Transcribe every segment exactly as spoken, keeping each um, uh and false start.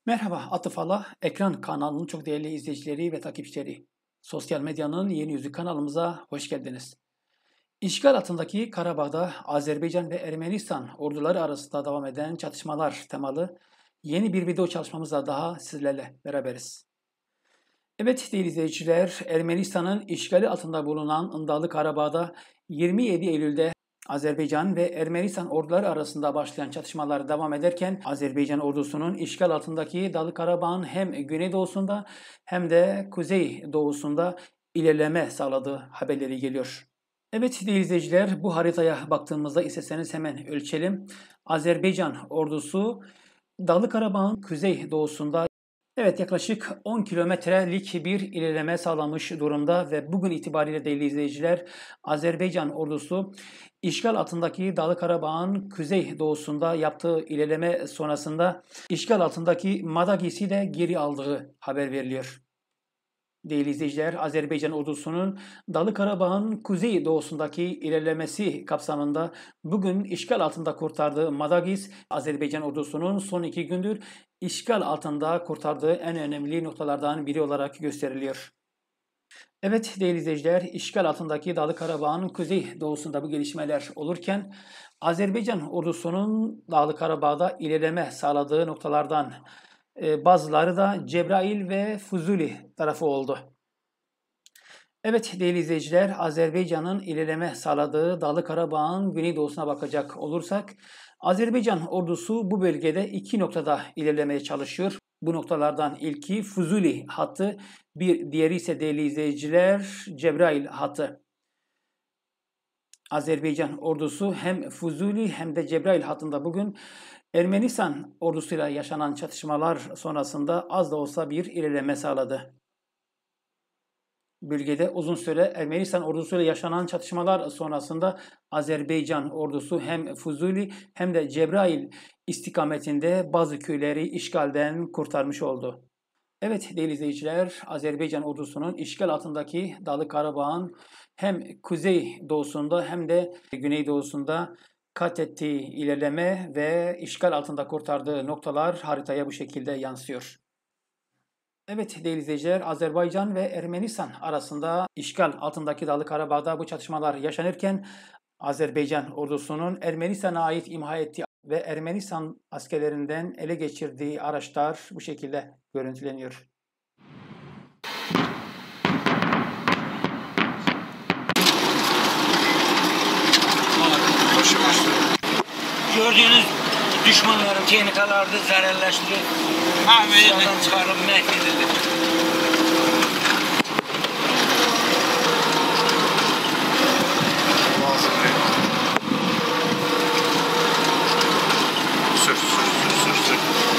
Merhaba, Atıf Allah, Ekran kanalının çok değerli izleyicileri ve takipçileri. Sosyal medyanın yeni yüzü kanalımıza hoş geldiniz. İşgal altındaki Karabağ'da Azerbaycan ve Ermenistan orduları arasında devam eden çatışmalar temalı yeni bir video çalışmamızla daha sizlerle beraberiz. Evet değerli izleyiciler, Ermenistan'ın işgali altında bulunan Dağlı Karabağ'da yirmi yedi Eylül'de Azerbaycan ve Ermenistan orduları arasında başlayan çatışmalar devam ederken Azerbaycan ordusunun işgal altındaki Dağlı Karabağ'ın hem güneydoğusunda hem de kuzeydoğusunda ilerleme sağladığı haberleri geliyor. Evet değerli izleyiciler, bu haritaya baktığımızda isterseniz hemen ölçelim. Azerbaycan ordusu Dağlı Karabağ'ın kuzeydoğusunda Evet, yaklaşık on kilometrelik bir ilerleme sağlamış durumda ve bugün itibariyle değerli izleyiciler, Azerbaycan ordusu işgal altındaki Dağlı Karabağ'ın kuzey doğusunda yaptığı ilerleme sonrasında işgal altındaki Madagis'i de geri aldığı haber veriliyor. Değerli izleyiciler, Azerbaycan ordusunun Dağlı Karabağ'ın kuzey doğusundaki ilerlemesi kapsamında bugün işgal altında kurtardığı Madagis, Azerbaycan ordusunun son iki gündür işgal altında kurtardığı en önemli noktalardan biri olarak gösteriliyor. Evet değerli izleyiciler, işgal altındaki Dağlı Karabağ'ın kuzey doğusunda bu gelişmeler olurken Azerbaycan ordusunun Dağlı Karabağ'da ilerleme sağladığı noktalardan e, bazıları da Cebrail ve Fuzuli tarafı oldu. Evet değerli izleyiciler, Azerbaycan'ın ilerleme sağladığı Dağlı Karabağ'ın güneydoğusuna bakacak olursak, Azerbaycan ordusu bu bölgede iki noktada ilerlemeye çalışıyor. Bu noktalardan ilki Fuzuli hattı, bir diğeri ise değerli izleyiciler Cebrail hattı. Azerbaycan ordusu hem Fuzuli hem de Cebrail hattında bugün Ermenistan ordusuyla yaşanan çatışmalar sonrasında az da olsa bir ilerleme sağladı. Bölgede uzun süre Ermenistan ordusuyla yaşanan çatışmalar sonrasında Azerbaycan ordusu hem Fuzuli hem de Cebrail istikametinde bazı köyleri işgalden kurtarmış oldu. Evet değerli izleyiciler, Azerbaycan ordusunun işgal altındaki Dağlı Karabağ'ın hem kuzey doğusunda hem de güneydoğusunda kat ettiği ilerleme ve işgal altında kurtardığı noktalar haritaya bu şekilde yansıyor. Evet değerli izleyiciler, Azerbaycan ve Ermenistan arasında işgal altındaki Dağlı Karabağ'da bu çatışmalar yaşanırken Azerbaycan ordusunun Ermenistan'a ait imha ettiği ve Ermenistan askerlerinden ele geçirdiği araçlar bu şekilde görüntüleniyor. Gördüğünüz düşmanların texnikalarını zərərləşdirib, silahdan çıxarıb məhv edildi. Sür, sür, sür, sür, sür.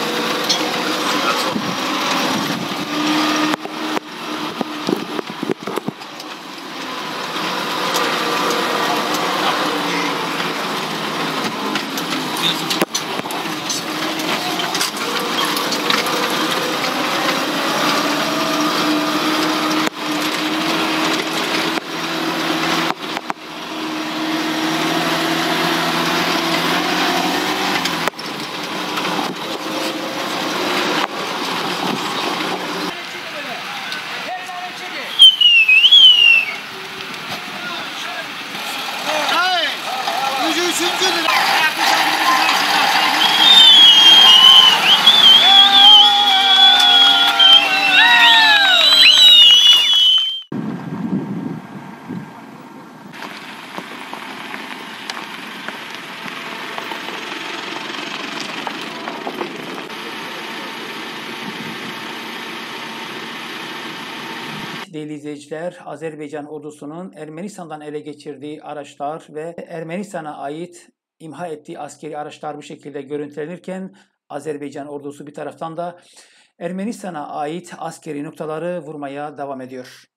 Değerli izleyiciler, Azerbaycan ordusunun Ermenistan'dan ele geçirdiği araçlar ve Ermenistan'a ait imha ettiği askeri araçlar bu şekilde görüntülenirken Azerbaycan ordusu bir taraftan da Ermenistan'a ait askeri noktaları vurmaya devam ediyor.